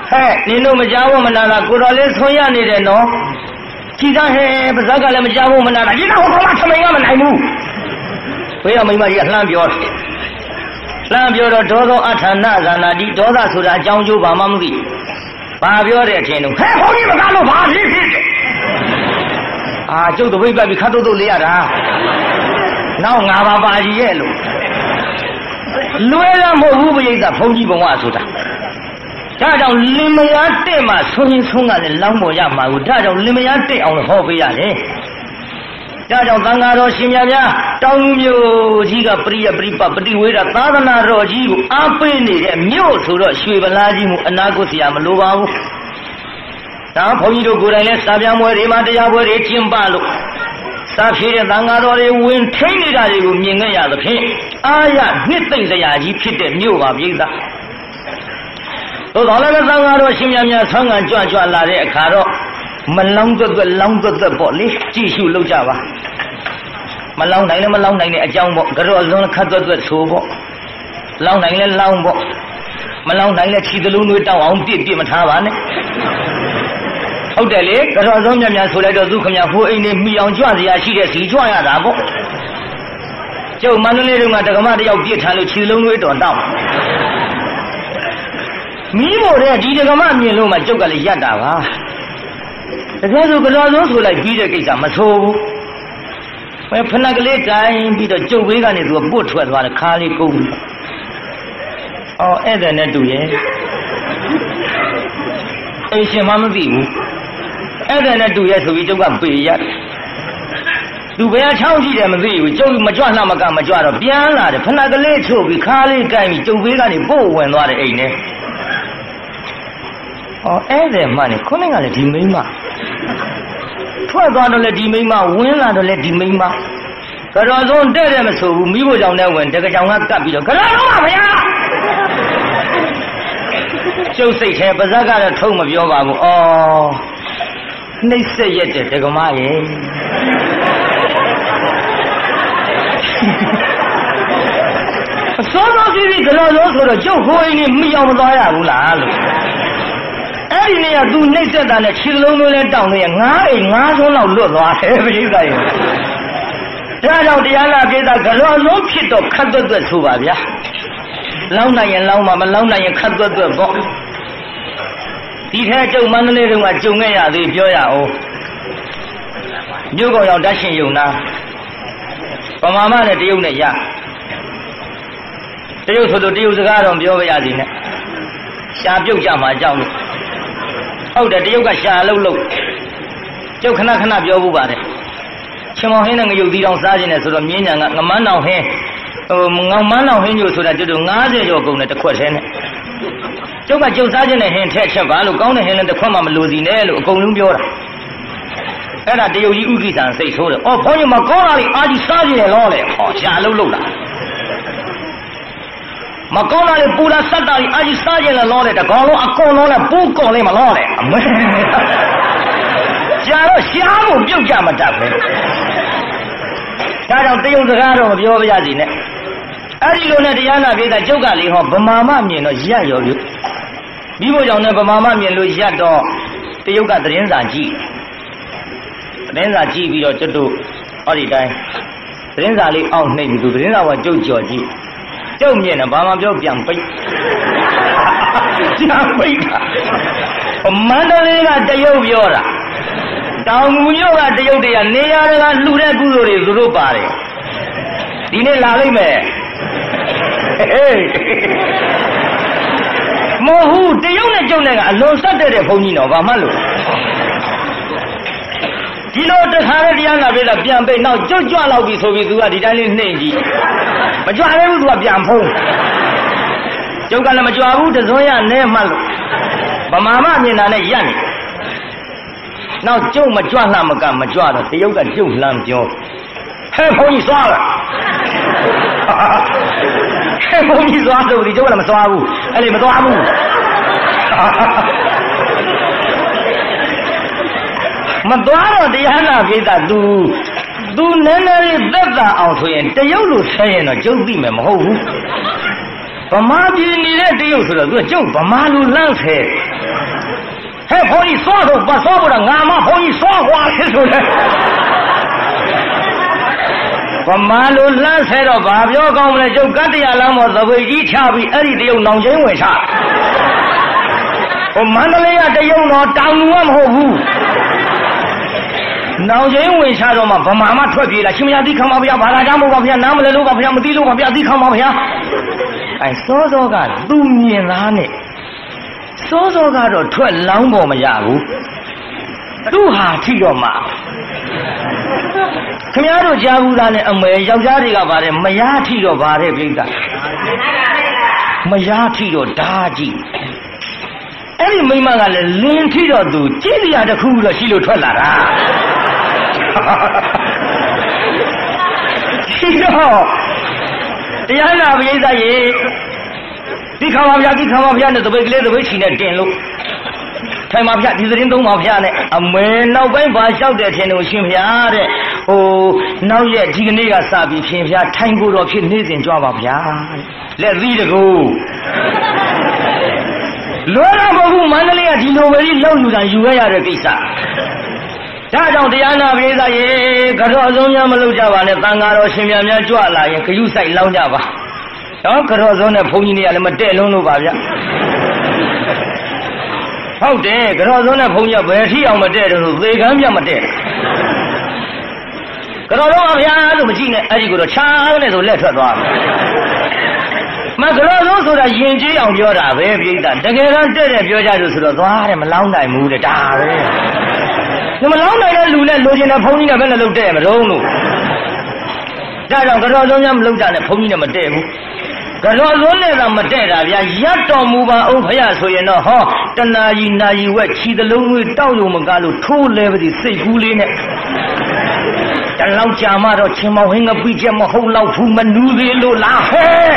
嘿，你弄么家我们那了，过到来从眼里的喏，其他嘿不是个来么家我们那了，你让我他妈他们俺们来木，不要没嘛也烂标，烂标的找到阿产那啥那的找到出来讲究把忙的，把标的天动，嘿，好你们干了把屁屁啊，就都未必看到都厉害的，那我阿爸爸就也路。乱了模糊不一个风气不话说的，这种你们要对嘛，重新从俺的老模样嘛，这种你们要对俺的好不一样的，这种咱家说新疆人当有几个不离为了咋的那着几个阿贝你的苗出了水不垃圾木，那个是俺们路吧木，然后朋友就过来了，啥边摸的嘛，这家伙的金巴路。咱平时咱家说的问天里的这个民间伢子平，哎呀，你等着伢子皮的没有把别的，都到那个咱家说新疆人长安卷拉的看着，没啷个玻璃继续漏着吧，没啷奶的讲不，可是我从看着粗不，啷奶的啷不，没啷奶的气子漏内当往别么插完呢。好的嘞，可是我面出来的都看见户内的米养卷子呀，系列谁卷呀咋不？就满那种啊，这个嘛的要别产了，其实龙尾多大。米某的你这个嘛米龙嘛，就个来演打吧。这个时候个老总出来比这给咱们错误。我要碰那个来干，比这周围干的都不出来的话，卡里够。哦，爱在那读耶。哎，先慢慢比武。哎，在那读也属于这个不一样，读不要长期的么子有，就么转那么干么转到变了的，碰那个来球比卡里干米，就为干的不稳乱的哎呢。哦，哎在嘛呢？可能俺的地没嘛，突然转到了地没嘛，稳了到了地没嘛。可是从这点么错误，没不讲来问这个讲俺干比了，可是老嘛呀。就谁才不是干的头么标吧不？哦。那是也这个嘛耶？说到这里，跟老总说了，就可以你没要不到呀，不难了。哎，你呀，都那这单的，其实老农来当的呀，俺从老落了，还不是个呀？这样的呀，那给他跟老总批到看到这出吧呀？老男人老妈妈，老男人看到这不？第天就满那那种啊，就爱呀对表呀哦，有个要担心有呢，我妈妈呢只有那样，只有说的只有这个种表呀的呢，下表讲嘛讲的，后头只有个下漏漏，就看那表不吧的，前往黑那个有地方啥子呢？说到明年啊，我满脑黑，我满脑黑就说的就是俺这就够那这块钱呢。就把就啥子呢？很太吃饭了，刚才很人都看嘛么路子呢了，公用标了。哎，那只有一个上谁说的？哦，朋友们搞哪里？阿弟啥子来捞嘞？好，下漏漏了。嘛搞哪里不然啥道理？阿弟啥子来捞嘞？这搞了啊，搞捞了不搞嘞嘛捞嘞？没。加了下午就这么扎回。加上只有这个种标不下去呢。哎，这个呢，这样那边在酒馆里哈，不妈妈面了下有的。你不讲呢，不妈妈面了下到，这有个人上机，人上机比较这都哪里在？人上里哦，那个都人上我就交际，就面呢，妈妈比较变背，变背的。我满的那个这有标了，当母牛啊这有的呀，那样那个路在骨头里都扒的，你那哪里没？嘿嘿。模糊这样的就那个老实的风景了，慢慢路。ဒီလိုတခါနဲ့တရားနာပြီးတော့ပြန်ပိတ်နောက်ကြွကြွလောက်ပြီးဆိုပြီးသူကဒီတိုင်းလေးနှိမ့်ကြည့်မကြွသေးဘူးသူကပြန်ဖုံးကျုပ်ကလည်းမကြွဘူးတစွန်းရနဲမှလို့ဗမာမမြင်တာနဲ့ရက်နေနောက်ကျုပ်မကြွလှမကမကြွတော့တရုတ်ကကျုပ်လှမ်းပြောဟဲ့ဘုန်းကြီးသွားလားဟဲ့ဘုန်းကြီးသွားတော့ဒီကျုပ်ကလည်းမသွားဘူးအဲ့ဒီမသွားဘူးမသွားတော့တရားနာပြိတ္တာ သူနည်းနည်းလေးသက်သာအောင်ဆိုရင်တရုတ်လိုဆက်ရင်တော့ကျုပ်သိမယ်မဟုတ်ဘူးဗမာပြည်နေတဲ့တရုတ်ဆိုတော့သူကကျုပ်ဗမာလိုလန့်ဆဲ嘿，朋友说说不说不了，俺妈朋友说话的时候呢。我马路拦塞到八表高了，就赶着呀，那么子飞机跳比那里得有脑筋为啥？我满大来呀，这有脑张路啊，好不？脑筋为啥着嘛？把妈妈脱皮了，行不行？你看嘛不要，把他家木吧不要，南木来路吧不要，木地路吧不要，你看嘛不要。哎，说说个都面哪呢？说说个着脱狼包么家伙，都哈提着嘛。ခင်ဗျားတို့ကြားဘူးသားနဲ့အမေယောက်ျားတွေကပါတယ်မယားထီတော့ပါတယ်ပြိတ္တာမယားထီတော့ဓာကြီးအဲ့ဒီမိမကလည်းလင်းထီတော့သူကြည့်စရာတစ်ခုတော့ရှိလို့ထွက်လာတာရှိတော့တရားနာပြိတ္တာရေဒီခါပါဗျာဒီခါပါဗျာနဲ့တပိတ်ကလေးတပိတ်ချီနဲ့တင်လို့ထိုင်ပါဗျာဒီသတင်းသုံးပါဗျာနဲ့အမေနောက်ပိုင်းပါလျှောက်တဲ့ထင်လို့ရှင်ဗျာတဲ့ဟိုနောက်ရက်ဒီကနေ့ကစပြီးဖြင်ဗျာထိုင်ကိုတော့ဖြစ်နေစဉ်ကြွားပါဗျာလက်သီးတကူလွယ်တော့မဟုတ်ဘူးမန္တလေးကဒီလိုပဲလောက်ယူတာယူရတဲ့ကိစ္စဒါကြောင့်တရားနာပရိသတ်ရေကတော့ဆုံးများမလုပ်ကြပါနဲ့သံဃာတော်ရှင်များများကြွလာရင်ဂယုစိုက်လောင်းကြပါနော်ကတော့ဆုံးနဲ့ဘုန်းကြီးတွေကလည်းမတည့်လုံးလို့ပါဗျာဟုတ်တယ်ကတော့ဆုံးနဲ့ဘုန်းကြီးကဘယ်ထိအောင်မတည့်တယ်လို့သေကမ်းပြမတည့်ကတော့ဆုံးပါဗျာလို့မကြည့်နဲ့အဲ့ဒီကိုတော့ချားနဲ့ဆိုလက်ထွက်သွားမကတော့ဆုံးဆိုတာယဉ်ကျေးအောင်ပြောတာပဲပြိတ္တာတကယ်တော့တဲ့တဲ့ပြောကြလို့ဆိုတော့သွားတယ်မလောင်းနိုင်ဘူးတဲ့ဒါပဲမလောင်းနိုင်တဲ့လူနဲ့လိုချင်တဲ့ဘုန်းကြီးနဲ့ဘယ်နဲ့လုပ်တဲ့မလုံးလို့ဒါကြောင့်ကတော့ဆုံးများမလုပ်ကြနဲ့ဘုန်းကြီးနဲ့မတည့်ဘူးကတော့ဆုံးနဲ့သာမတည့်တာဗျာရပ်တော်မူပါအောင်ဖယားဆိုရင်တော့ဟောတဏှာကြီးနာကြီးဝက်ခြီတလုံးတွေတောက်လို့မကားလို့ထိုးလဲပါသည်စိတ်ကူးလေးနဲ့တလောက်ကြာမှတော့ချင်းမောင်ဟင်းကပြီးချက်မဟုတ်တော့ဘူးမနူးသေးလို့လားဟဲ့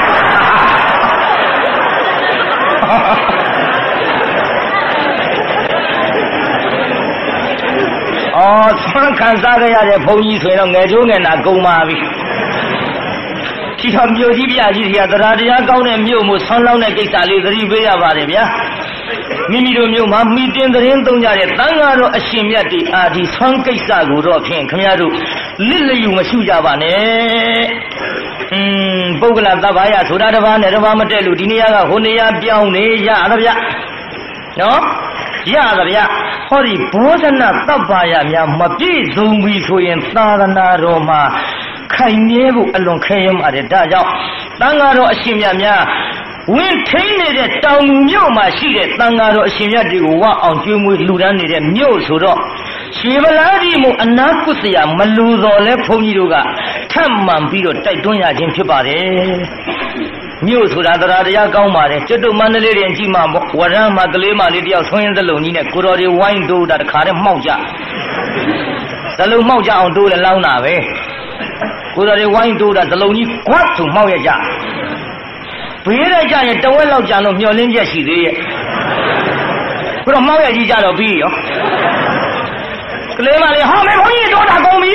အော်ဆွမ်းခံစားရတဲ့ဘုန်းကြီးဆိုရင်တော့ငယ်ကျိုးငယ်နာကုန်ပါပြီဒီတော့မြို့ကြီးပြကြီးစီကတရားတရားကောင်းတဲ့မြို့မို့ဆွမ်းလောင်းတဲ့ကိစ္စလေးသတိပေးရပါတယ်ဗျာမိမိတို့မြို့မှာမိတင်သတင်းသုံးကြတဲ့သံဃာတော်အရှင်မြတ်တွေအာဒီဆွမ်းကိစ္စကိုတော့ဖြင့်ခင်ဗျားတို့လစ်လျူမရှိကြပါနဲ့ပုဂ္ဂလသဗ္ဗယဆိုတာတစ်ပါးနဲ့တစ်ပါးမတည့်လို့ဒီနေရာကဟိုနေရာပြောင်းနေရတာဗျနော်ရတာဗျဟောဒီဘောဓနာသဗ္ဗယများမပြည့်စုံပြီဆိုရင်သာသနာတော်မှာခိုင်မြဲဖို့အလွန်ခဲယဉ်ပါတယ်ဒါကြောင့်သံဃာတော်အရှင်မြတ်များဝင်ထိန်နေတဲ့တောင်မြို့မှာရှိတဲ့သံဃာတော်အရှင်မြတ်တွေကိုဝအောင်ကျွေးမွေးလှူဒန်းနေတဲ့မြို့ဆိုတော့ရွှေဗလာကြီးမို့အနာကုသရာမလူတော်လဲဘုန်းကြီးတို့ကထပ်မှန်ပြီးတော့တိုက်တွန်းရခြင်းဖြစ်ပါတယ်မြို့ဆိုတာတရားတရားကောင်းပါတယ်ကျွတ်တို့မန္တလေးရင်ကြည့်မှဝရမ်းမှာကလေးမလေးတယောက်ဆွင်းရင်သလုံးကြီးနဲ့ကိုတော်တွေဝိုင်းတိုးတာတခါတည်းမှောက်ကြသလုံးမှောက်ကြအောင်တိုးလဲလောင်းတာပဲကိုတော်တွေဝိုင်းတိုးတာသလုံးကြီးကွတ်ဆိုမှောက်ရကြဘေးလိုက်ကြရင်တဝက်လောက်ကြာလို့မျောလင်းချက်ရှိသေးရဲ့ဘုရားမှောက်ရကြီးကြတော့ပြီးရောကလေးမလေးဟောမေဘုန်းကြီးတော့တာကုန်ပြီ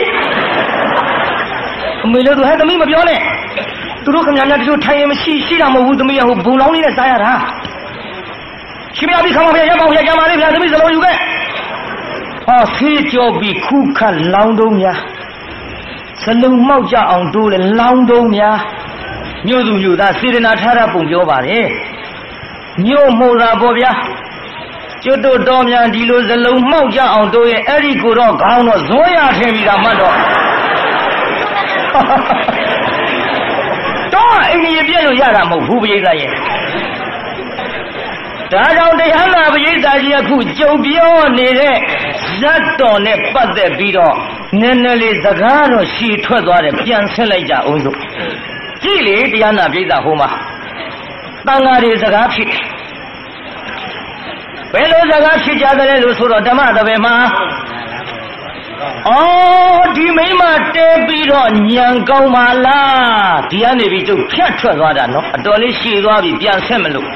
အမေလည်းသူဟဲ့သမီးမပြောနဲ့သူတို့ခင်ဗျားများတချို့ထိုင်ရင်မရှိတာမဟုတ်ဘူးသမီးကဟိုဘုံလောင်းလေးနဲ့စားရတာရှင်မရပြီခေါင်းဖေးရပေါင်းရကြပါလေဗျာသမီးစလုံးယူခဲ့ဟောဆေးကြောပြီးခုခတ်လောင်းတုံးများစလုံးမောက်ကြအောင်တိုးလေလောင်းတုံးများမြို့သူမြို့သားစေတနာထားတာပုံပြောပါတယ်မြို့မှုတာပေါ့ဗျာကျွတ်တို့တော်များဒီလိုစလုံးမှောက်ကြအောင်တို့ရဲ့အဲ့ဒီကိုတော့ခေါင်းတော့ဇွန်းရထင်ပြီလားမှတ်တော့တော့အင်ကြီးပြည့်လို့ရတာမဟုတ်ဘူးပရိသတ်ရဲ့ဒါကြောင့်တရားနာပရိသတ်ကြီးအခုကြုံပြောနေတဲ့ဇတ်တော်နဲ့ပတ်သက်ပြီးတော့နည်းနည်းလေးစကားတော့ရှည်ထွက်သွားတယ်ပြန်ဆက်လိုက်ကြအောင်စို့ကြည့်လေတရားနာပရိသတ်ဟိုမှာတန်ဃာတွေစကားဖြစ်ဘယ်လိုစကားဖြစ်ကြတယ်လို့ဆိုတော့ဓမ္မသဘယ်မှာအော်ဒီမိမတဲပြီးတော့ညံကောင်းပါလားဒီကနေပြီးကျုပ်ဖြတ်ထွက်သွားတာနော်အတော်လေးရှည်သွားပြီပြန်ဆက်မလို့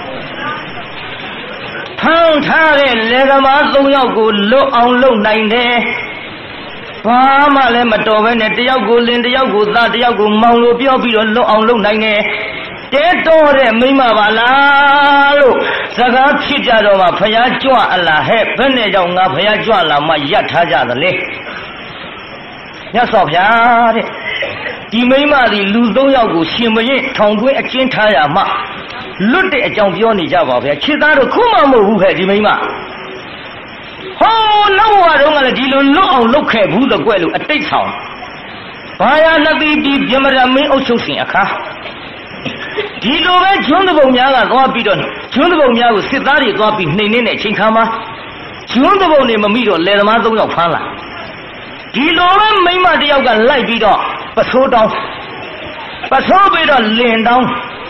ဖမ်းထားတဲ့လေကမား3ယောက်ကိုလွတ်အောင်လုပ်နိုင်တယ်ဘာမှလည်းမတော်ပဲနဲ့တယောက်ကိုလင်းတယောက်ကိုသားတယောက်ကိုမောင်လို့ပြောပြီးတော့လွတ်အောင်လုပ်နိုင်တယ်တဲတော်တဲ့မိမပါလားလို့စကားဖြစ်ကြတော့မှဖယားကြွအလားဟဲ့ဘယ်နဲ့ကြောင့်ငါဖယားကြွလာမှရပ်ထားကြသလဲမြတ်စွာဘုရားတဲ့ဒီမိမသည်လူ၃ယောက်ကိုရှင်မရင်ထောင်သွင်းအကျဉ်းထားရမှလွတ်တဲ့အကြောင်းပြောနေကြပါဗျာခြေသားတို့ခုမှမဟုတ်ဘူးဟဲ့ဒီမိမဟောနောက်ဘဝတုန်းကလည်းဒီလိုလွတ်အောင်လုပ်ခဲ့ဘူးတော့ကွလို့အတိတ်ဆောင်ဘာယာနတိဒီပြမရမင်းအုပ်ချုပ်စဉ်အခါဒီလိုပဲကျွန်းတပုံများကသွားပြီးတော့ကျွန်းတပုံများကိုစစ်သားတွေသွားပြီးနှိမ်နေတဲ့ချိန်ခါမှာကျွန်းတပုံတွေမမိတော့လယ်သမား၃ယောက်ဖမ်းလာဒီလိုပဲမိမတယောက်ကလိုက်ပြီးတော့ပစိုးတောင်းပစိုးပြီးတော့လင်တောင်း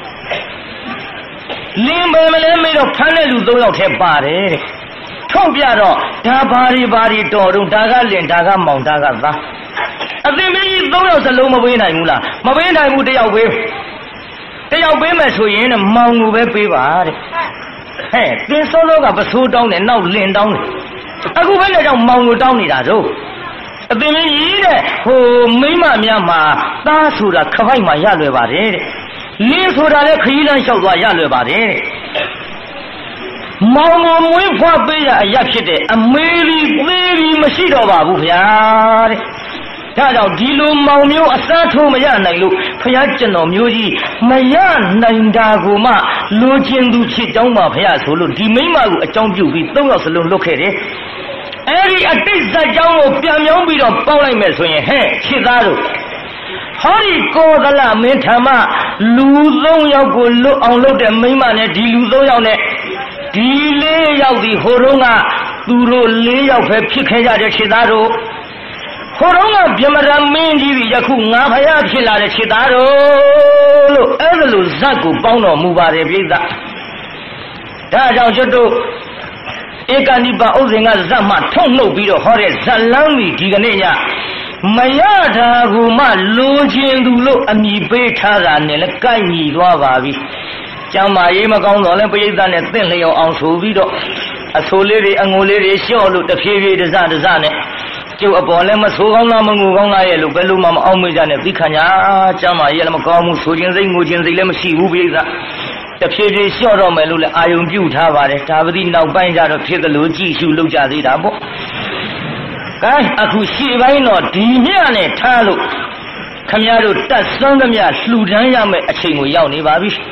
လင်ပဲမလဲမေးတော့ဖမ်းတဲ့လူ၃ယောက်ထဲပါတယ်တဲ့ထုတ်ပြတော့ဒါဘာတွေတော်တော့ဒါကလင်ဒါကမောင်ဒါကသားအသင်မကြီး၃ယောက်စလုံးမပေးနိုင်ဘူးလားမပေးနိုင်ဘူးတယောက်ပေးမယ်ဆိုရင်မောင်ကိုပဲပေးပါတဲ့ဟဲ့သင်စောကပစိုးတောင်းတယ်နောက်လင်တောင်းတယ်အခုဘယ်နဲ့ကြောင့်မောင်ကိုတောင်းနေတာတော့အသင်မကြီးတဲ့ဟိုမိမများမှာသားဆိုတာခပိုက်မှာရလွယ်ပါတယ်တဲ့လင်းဆိုတာလည်းခရီးလမ်းလျှောက်သွားရလွယ်ပါတယ်တဲ့မောင်ကိုမွေးဖွားပေးရအရာဖြစ်တဲ့အမေကြီးသေးကြီးမရှိတော့ပါဘူးဗျာတဲ့ဒါကြောင့်ဒီလိုမောင်မျိုးအစားထိုးမရနိုင်လို့ဖယားကျွန်တော်မျိုးကြီးမရနိုင်တာကိုမှလိုချင်သူဖြစ်ကြောင်းပါဖယားဆိုလို့ဒီမိမကိုအကြောင်းပြုပြီး၃ယောက်စလုံးလွတ်ခဲ့တယ်အဲ့ဒီအတိတ်ဇာတ်ကြောင်းကိုပြန်မြောင်းပြီးတော့ပေါက်လိုက်မယ်ဆိုရင်ဟဲ့ခြေသားတို့ဟောဒီကောသလမင်းထမလူ၃ယောက်ကိုလွတ်အောင်လုပ်တဲ့မိမနဲ့ဒီလူ၃ယောက်နဲ့ဒီ၄ယောက်ဒီဟိုတုန်းကသူတို့၄ယောက်ပဲဖြစ်ခဲ့ကြတဲ့ခြေသားတို့ဟိုတုန်းကဗြဟ္မဏမင်းကြီးယခုငါဖယားဖြစ်လာတဲ့ခြေသားတို့လို့အဲ့ဒါလိုဇတ်ကိုပေါင်းတော်မူပါတယ်ပြိဿဒါကြောင့်ကျွတ်တို့ဧကနိပါဥစဉ်ကဇတ်မှထုတ်နှုတ်ပြီးတော့ဟောတဲ့ဇတ်လမ်းကြီးဒီကနေ့ညမရတာကူမှလိုချင်သူလို့အမိပေးထားတာနဲ့လည်းကိုက်ညီသွားပါပြီကျမ်းမာရေးမကောင်းတော့လဲပရိသတ်နဲ့သင့်လျော်အောင်ဆိုပြီးတော့အဆိုးလေးတွေအငိုလေးတွေလျှော့လို့တဖြည်းဖြည်းတစနဲ့ကျုပ်အပေါ်လည်းမဆိုးကောင်းလားမငိုကောင်းလားရဲ့လို့ဘယ်လိုမှမအောင်မေ့ကြနဲ့သိခံညာကျမ်းမာရေးလည်းမကောင်းဘူးဆိုခြင်းစိတ်ငိုခြင်းစိတ်လည်းမရှိဘူးပရိသတ်တဖြည်းဖြည်းလျှော့တော့မယ်လို့လည်းအာယုံပြုထားပါတယ်ဒါပတိနောက်ပိုင်းကျတော့ဖြစ်သလိုကြည့်ရှုလုပ်ကြသေးတာပေါ့ကဲအခုရှေ့ပိုင်းတော့ဒီညနဲ့ထားလို့ခမရတို့တတ်စွမ်းသမျှလှူဒန်းရမယ့်အချိန်ကိုရောက်နေပါပြီ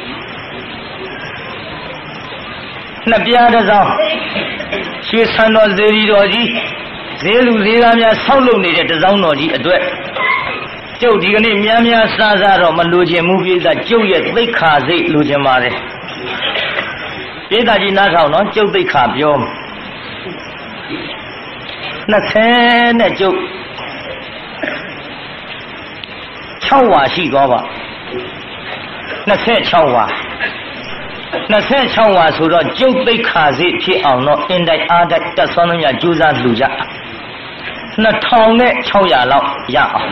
နှစ်ပြားတစ်စောင်းရွှေဆန်းတော်ဇေဒီတော်ကြီးဈေးလူဈေးသားများဆောက်လုပ်နေတဲ့တစ်စောင်းတော်ကြီးအတွက်ကျုပ်ဒီကနေ့များများစားတော့မလိုချင်ဘူးပြိဿကျုပ်ရဲ့သိက္ခာစိတ်လိုချင်ပါတယ်ပြိဿကြီးနားထောင်နော်ကျုပ်သိက္ခာပြော20နဲ့ကျုပ်6ဝါရှိသွားပါ26ဝါ26ဝါဆိုတော့ကျုပ်သိက္ခာစိတ်ဖြစ်အောင်တော့အင်တိုက်အားတိုက်တက်ဆွမ်းသမျှကြိုးစားလှူကြ2600လောက်ရအောင်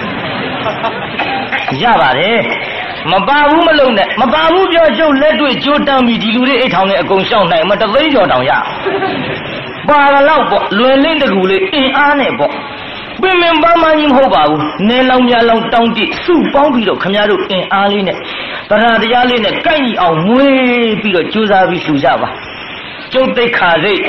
ရပါတယ်မပါဘူးမလုံးနဲ့မပါဘူးပြောကျုပ်လက်တွေ့ကြိုးတန်းပြီးဒီလူတွေအိတ်ထောင်နဲ့အကုန်ရှောင်းနိုင်မတသိန်းကျော်တောင်ရပါတော့ပေါ့လွယ်လင်းတကူလေးအင်အားနဲ့ပေါ့ပင်ပင်ပန်းပန်းကြီးမဟုတ်ပါဘူးနဲလောင်မြလောင်တောင်းတိစုပေါင်းပြီးတော့ခမရတို့အင်အားလေးနဲ့တရားတရားလေးနဲ့ကိုက်ညီအောင်မွေးပြီးတော့ကြိုးစားပြီးလှူကြပါကျုပ်သိက္ခာစိတ်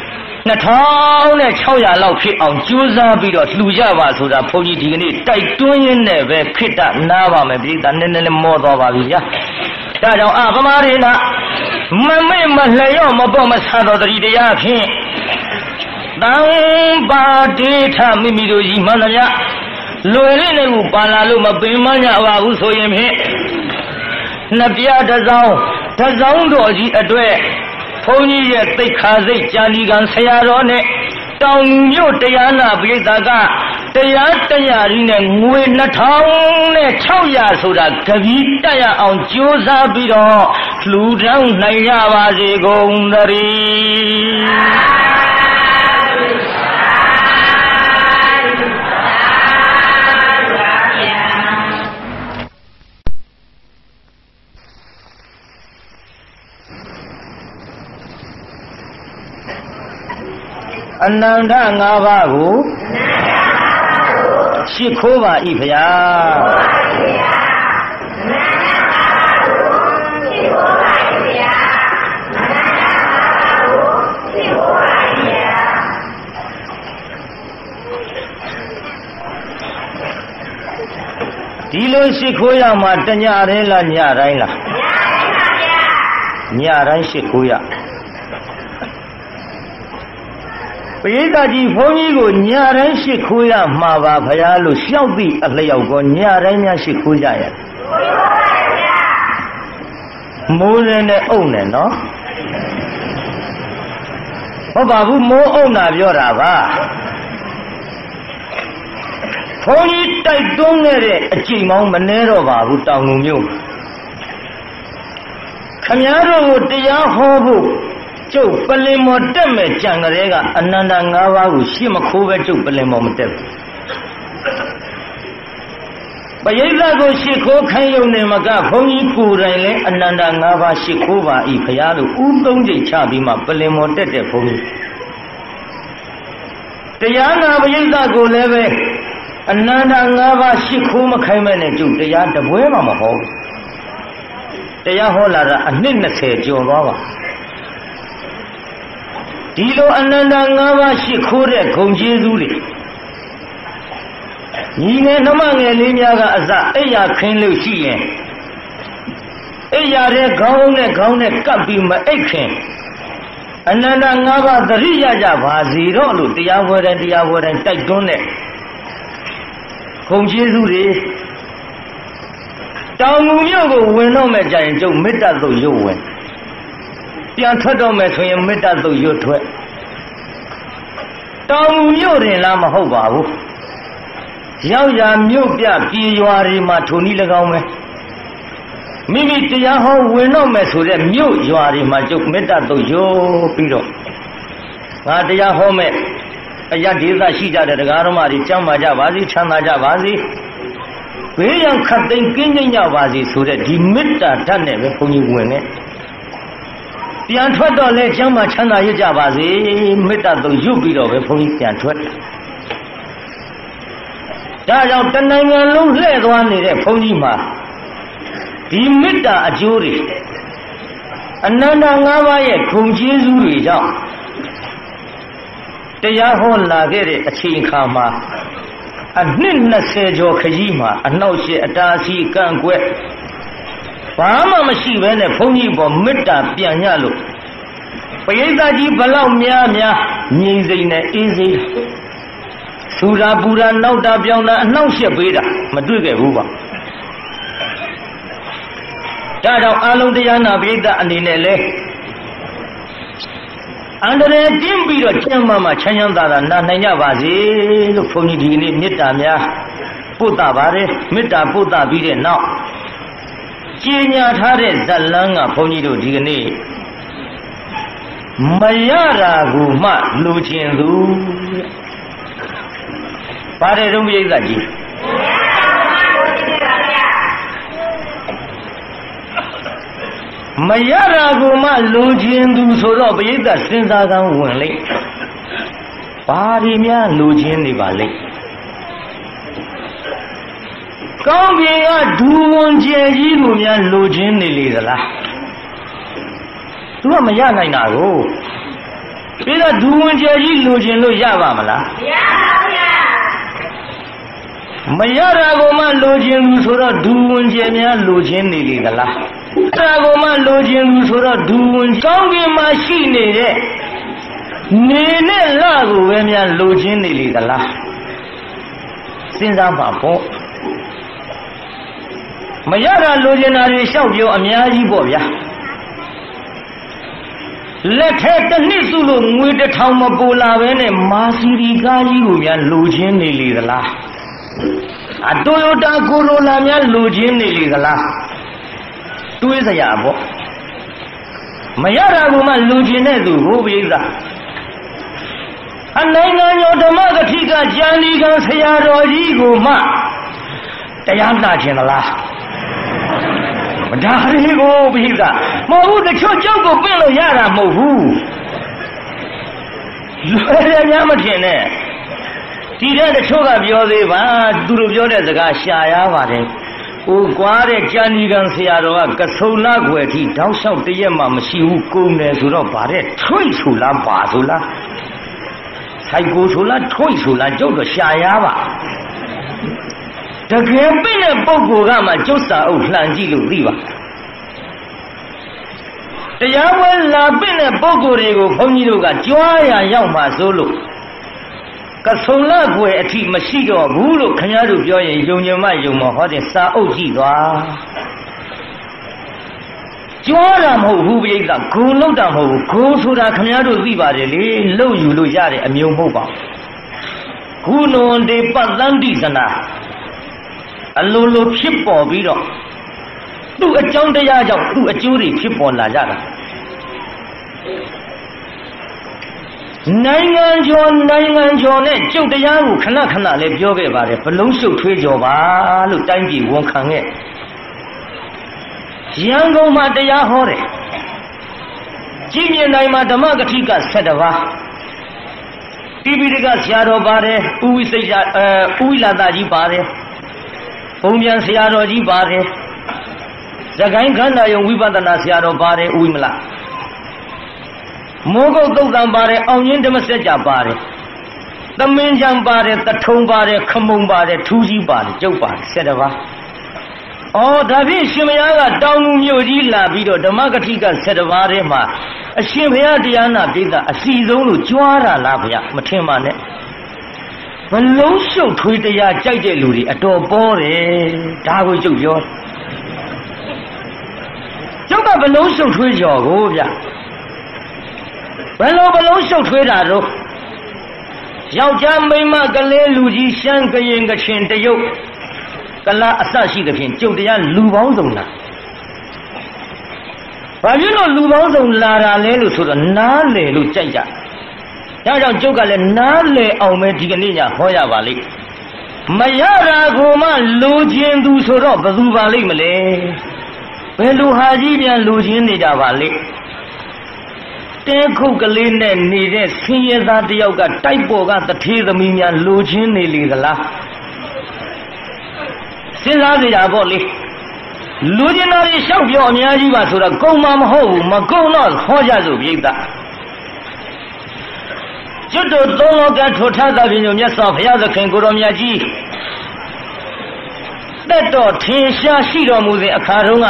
2600လောက်ဖြစ်အောင်ကြိုးစားပြီးတော့လှူကြပါဆိုတာဘုန်းကြီးဒီကနေ့တိုက်တွန်းရင်းနဲ့ပဲခိတ္တနားပါမယ်ပြည်သားနည်းနည်းမောသွားပါပြီဗျာဒါကြောင့်ဗမာတွေနာမမေ့မလျော့မပေါ့မဆာတော်တတိတရားဖြင့်တံပါတိထမိမိတို့ကြီးမှန်သမျှလွယ်လေးနဲ့ကိုပါလာလို့မပင်မညပါဘူးဆိုရင်ဖြင့်နှစ်ပြားတစ်စောင်းတော်ကြီးအတွက်ဘုန်းကြီးရဲ့သိက္ခာစိတ်ကြာလီကံဆရာတော်နဲ့တောင်မြို့တရားနာပိဋကတရားကြီးနဲ့ငွေ2600ဆိုတာကပီးတက်ရအောင်ကြိုးစားပြီးတော့လှူဒန်းနိုင်ရပါစေကုန်သတည်းအနန္တ5ပါးကိုရှိခိုးပါ၏ဖျားဒီလိုရှိခိုးရမှာတညတိုင်းလားညတိုင်းလားညတိုင်းရှိခိုးရပရိသတ်ကြီးဘုန်းကြီးကိုညတိုင်းရှိခိုးရမှာပါဘုရားလို့လျှောက်သည့်အလျောက်ကိုညတိုင်းများရှိခိုးကြရမိုးရင်းနဲ့အုံနဲ့နော်ဟုတ်ပါဘူးမိုးအုံတာပြောတာပါဘုန်းကြီးတိုက်တွန်းခဲ့တဲ့အကြိမ်မောင်းမနှဲတော့ပါဘူးတောင်ငူမြို့ခမည်းတော်ကိုတရားဟောဖို့ကျုပ်ပလင်မော်တက်မဲ့ကြံကလေးကအနန္တ၅ပါးကိုရှေ့မခိုးပဲကျုပ်ပလင်မော်မတက်ဘူးပရိသတ်ကိုရှေ့ခိုးခိုင်းရုံနဲ့မကဘုန်းကြီးကိုယ်တိုင်လည်းအနန္တ၅ပါးရှေ့ခိုးပါ၏ဘုရားလို့ဥသုံးချိန်ချပြီးမှပလင်မော်တက်တဲ့ဘုန်းကြီးတရားနာပရိသတ်ကိုလည်းပဲအနန္တ၅ပါးရှေ့ခိုးမခိုင်းမဲ့နဲ့ကျုပ်တရားတပွဲမှမဟောဘူးတရားဟောလာတာအနှစ်20ကျော်သွားပါဒီလိုအနန္တ၅ပါးရှိခိုးတဲ့ဂုဏ်ကျေးဇူးတွေညီငယ်နှမငယ်လေးများကအစအိယာခင်းလို့ရှိရင်အိယာတဲ့ခေါင်းနဲ့ကပ်ပြီးမအိတ်ခင်အနန္တ၅ပါးသတိရကြပါစီတော့လို့တရားပွဲတိုင်းတိုက်တွန်းတဲ့ဂုဏ်ကျေးဇူးတွေတောင်ငူမြို့ကိုဝင်တော့မဲ့ကြရင်ကျုပ်မေတ္တာသုတ်ရုပ်ဝင်ပြန်ထွက်တော့မယ်ဆိုရင်မေတ္တာသုတ်ရွတ်ထွက်တောင်ငူမြို့တင်လားမဟုတ်ပါဘူးရောက်ရာမြို့ပြပြည်ရွာတွေမှာထုံနည်း၎င်းပဲမိမိတရားဟောဝင်တော့မယ်ဆိုတဲ့မြို့ရွာတွေမှာကျုပ်မေတ္တာသုတ်ရွတ်ပြီးတော့ငါတရားဟောမဲ့အယဒေသရှိကြတဲ့တရားတော်မတွေကျမ်းမာကြပါစေချမ်းသာကြပါစေဘေးရန်ခတ်သိမ်းကင်းကျင်းကြပါစေဆိုတဲ့ဒီမေတ္တာဓာတ်နဲ့ပဲဘုန်းကြီးဝင်နေပြန်ထွက်တော့လဲကျမ်းမာချမ်းသာရကြပါစေမေတ္တာသုတ်ရွတ်ပြီးတော့ပဲဘုန်းကြီးပြန်ထွက်ဒါကြောင့်တနိုင်ငံလုံးလှည့်သွားနေတဲ့ဘုန်းကြီးမှာဒီမေတ္တာအကျိုးတွေအနန္တ၅ပါးရဲ့ဂုဏ်ကျေးဇူးတွေကြောင့်တရားဟောလာခဲ့တဲ့အချိန်အခါမှာအနှစ်20ကျော်ခကြီးမှာအနှောက်အယှက်အတားအဆီးကန့်ကွက်ဘာမှမရှိဘဲနဲ့ဘုန်းကြီးပေါ်မေတ္တာပြန်ညလို့ပရိသတ်ကြီးဘလောက်များငြိမ်စိမ်နဲ့အေးစိမ်ဆူတာပူတာနောက်တာပြောင်းတာအနှောက်အယှက်ပေးတာမတွေ့ခဲ့ဘူးပါဒါကြောင့်အလုံးတရားနာပရိသတ်အနေနဲ့လဲအန္တရာယ်တင်းပြီးတော့ကျမ်းမာမှာချမ်းချမ်းသာသာနာနိုင်ကြပါစေလို့ဘုန်းကြီးဒီကနေ့မေတ္တာများပို့တာပါတယ်မေတ္တာပို့တာပြီးတဲ့နောက်ကြေညာထားတဲ့ဇတ်လန်းကဘုန်းကြီးတို့ဒီကနေ့မရတာကိုမှလူချင်းသူပါတယ်တော့ပြိဿကြီးမရတာကိုမှလူချင်းသူဆိုတော့ပြိဿစဉ်းစားကောင်းဝင်လိမ့်ဘာဒီများလူချင်းနေပါလိမ့်ကောင်းကင်ကဒူဝန်ကျယ်ကြီးကိုများလူချင်းနေလေသလားသူကမရနိုင်တာကိုပြီးတော့ဒူဝန်ကျယ်ကြီးလူချင်းလို့ရပါမလားမရပါဘူးဗျာမရတာကိုမှလူချင်းသူဆိုတော့ဒူဝန်ကျယ်များလူချင်းနေလေသလားဒါကိုမှလူချင်းသူဆိုတော့ဒူဝန်ကောင်းကင်မှာရှိနေတဲ့နေနဲ့လကိုပဲများလူချင်းနေလေသလားစဉ်းစားပါပေါ့မရတာလူချင်းတာတွေလျှောက်ပြောအများကြီးပေါ့ဗျာလက်ထဲတစ်နှစ်စုလို့ငွေ1000မပိုလာပဲနဲ့မာစီရီကားကြီးကိုများလူချင်းနေလေသလားအတိုယိုတာကိုရိုလာများလူချင်းနေလေသလားတွေးစရာပေါ့မရတာကမှလူချင်းတဲ့သူဟိုပိဿအနိုင်ငံကျော်ဓမ္မကတိကကျန်ဒီကံဆရာတော်ကြီးကိုမှတရားနာခြင်းသလားမဒါရီကိုပိဿမဟုတ်ဘူးတချို့ကြောက်ကိုပြင့်လို့ရတာမဟုတ်ဘူးလွယ်တယ်များမထင်နဲ့ဒီတဲ့တချို့ကပြောသေးပါသူတို့ပြောတဲ့စကားရှာရပါတယ်ဟိုကွာတဲ့ကျန်ဒီကံဆရာတော်ကကဆုံလာွယ်ထိတောက်လျှောက်တရက်မှမရှိဘူးကုန်တယ်ဆိုတော့ဗါတဲ့ထွိတ်ဆိုလားပါဆိုလားဆိုင်ကိုဆိုလားထွိတ်ဆိုလားကျုပ်တော့ရှာရပါတကယ်ပြည့်တဲ့ပုဂ္ဂိုလ်ကမှကျုပ်စာအုပ်လှန်ကြည့်လို့သိပါတရားပွဲလာပြည့်တဲ့ပုဂ္ဂိုလ်တွေကိုဘုန်းကြီးတို့ကကြွားရရောက်မှဆိုလို့ကဆုံလကွယ်အထိမရှိတော့ဘူးလို့ခင်ဗျားတို့ပြောရင်ယုံကြည်မယုံမဟောတဲ့စာအုပ်ကြည့်သွားကြွားတာမဟုတ်ဘူးပြိဿဂုံလုံးတာမဟုတ်ဘူးဂုံဆိုတာခင်ဗျားတို့သိပါတယ်လေလှုပ်ယူလို့ရတဲ့အမျိုးမဟုတ်ပါဘူးဂုဏွန်တေပတ္တန္တိသနာအလိုလိုဖြစ်ပေါ်ပြီးတော့သူ့အကြောင်းတရားကြောင့်သူ့အကျိုးတွေဖြစ်ပေါ်လာကြတာနိုင်ငံကျော်နဲ့ကျုပ်တရားကိုခဏခဏလေးပြောခဲ့ပါတယ်ဘလုံးရှုပ်ထွေးကြော်ပါလို့တိုင်းပြည်ဝန်ခံခဲ့ရန်ကုန်မှာတရားဟောတယ်ကြည်မြင်တိုင်းမှာဓမ္မကတိက7ပါးတိပိဋကဆရာတော်ပါတယ်ဥဝိစိတ်ဥဝိလာဒကြီးပါတယ်ဘုံပြန်ဆရာတော်ကြီးပါတယ်သခိုင်းခန္ဓာယုံဝိပဿနာဆရာတော်ပါတယ်ဥဝိမလမိုးကုတ်သုတ်တံပါတယ်အောင်ရင်းဓမ္မစကြာပါတယ်သမင်းချံပါတယ်တထုံပါတယ်ခမုံပါတယ်ထူးကြီးပါတယ်ကျုပ်ပါတယ်7ပါးအော်ဒါဖြင့်ရှင်မယားကတောင်ငူမြို့ကြီးလာပြီးတော့ဓမ္မကတိက7ပါးထဲမှာအရှင်ဘုရားတရားနာပိဋကအစီဆုံးလို့ကြွားတာလားဗျမထင်ပါနဲ့ဘလုံးရှုပ်ထွေးတရားကြိုက်တဲ့လူတွေအတော်ပေါ်တယ်ဒါကိုကျုပ်ပြောကျုပ်ကဘလုံးရှုပ်ထွေးကြော်ကိုဗျဘလုံးရှုပ်ထွေးတာတော့ယောက်ျားမိန်းမကလေးလူကြီးရှမ်းကရင်ကချင်တရုတ်ကလာအစရှိသဖြင့်ကျုပ်တရားလူပေါင်းစုံလားဘာဖြစ်လို့လူပေါင်းစုံလာတာလဲလို့ဆိုတော့နားလေလို့ကြိုက်ကြဒါကြောင့်ကျုပ်ကလည်းနားလေအောင်ပဲဒီကနေ့ညဟောရပါလိမ့်မရတာကိုမှလူချင်းသူဆိုတော့ဘယ်သူပါလိမ့်မလဲဘယ်လူဟာကြီးပြန်လူချင်းနေကြပါလိမ့်တဲခုတ်ကလေးနဲ့နေတဲ့ဆင်းရဲသားတယောက်ကတိုက်ပေါ်ကတထေးသမီးများလူချင်းနေလေသလားစဉ်းစားကြရပေါ့လေလူချင်းတော်တွေရှောက်ပြောအများကြီးပါဆိုတော့ကုန်မှာမဟုတ်ဘူးမကုန်တော့ဟောကြစို့ပြိဿကျွတ်တို့သုံးလောကထိုထသဖြင့်မြတ်စွာဘုရားသခင်ကိုတော်မြတ်ကြီးတက်တော်ထင်ရှားရှိတော်မူစဉ်အခါတုန်းက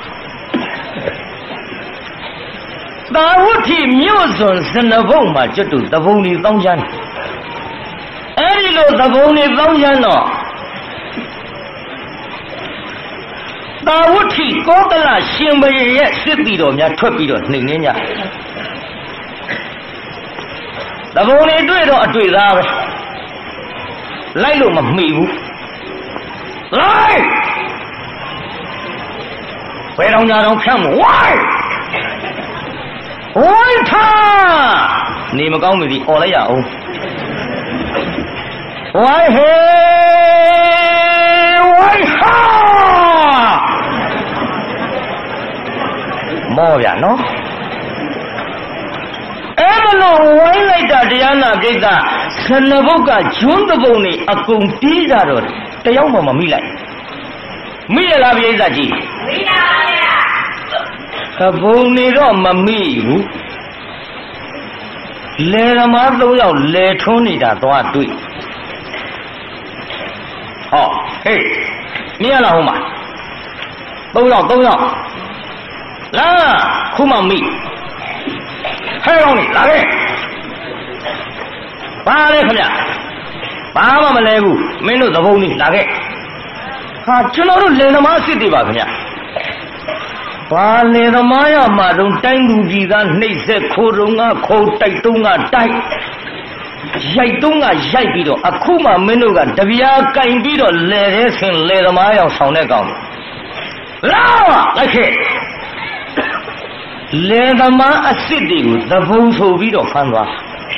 သာဝတိမြို့စွန်စနဘုံမှာကျွတ်တို့သဘုံတွေတောင်းချမ်းအဲ့ဒီလိုသဘုံတွေတောင်းချမ်းတော့သာဝတိကောသလရှင်ဘုရင်ရဲ့စစ်တီတော်များထွက်ပြီးတော့နှိမ်နှင်းကြသဘုံတွေတွေ့တော့အတွေ့သားပဲလိုက်လို့မမှီဘူးလိုက်ဘယ်တော့ညာတော့ဖြတ်မဝိုင်းဝိုင်းထားနေမကောင်းပြီអော်လိုက်ရအောင်ဝိုင်းဟေဝိုင်းဟာမောဗျာနော်အဲ့လိုဝိုင်းလိုက်တာတရားနာပိဋကဆနဘုတ်ကဂျွန်းတပုံနေအကုန်ပြေးကြတော့တယောက်မှမမိလိုက်မိရလားပိဋကကြီးမိပါဗျာကဘုံနေတော့မမိဘူးလေသမား3ယောက်လေထွန်းနေတာသွားတွေ့ဟောဟေးမြင်ရလားဟိုမှာ3ယောက်လာခုမှမိဟဲ့ကောင်းနေလာခဲ့ဘာလဲခင်ဗျဘာမှမလဲဘူးမင်းတို့သဘုံနေလာခဲ့ဟာကျွန်တော်တို့လင်သမားစစ်တွေပါခင်ဗျဘာလင်သမားရမှာတော့တိုင်းသူပြည်သားနှိပ်စက်ခိုးတုံးကခိုးတိုက်တုံးကတိုက်ရိုက်တုံးကရိုက်ပြီးတော့အခုမှမင်းတို့ကတပြားကင်ပြီးတော့လဲတဲ့ဆင်လင်သမားရောက်ဆောင်တဲ့ကောင်လာလိုက်ခဲ့လေသမားအစ်စ်တွေကိုသဘုံဆိုပြီးတော့ဖမ်းသွား